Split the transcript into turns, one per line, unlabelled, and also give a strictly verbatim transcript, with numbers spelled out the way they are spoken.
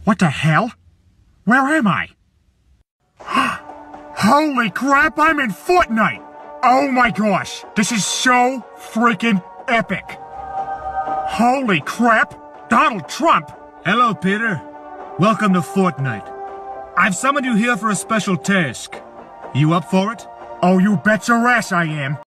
What the hell? Where am I? Holy crap, I'm in Fortnite! Oh my gosh, this is so freaking epic! Holy crap, Donald Trump!
Hello, Peter. Welcome to Fortnite. I've summoned you here for a special task. You up for it?
Oh, you bet your ass I am.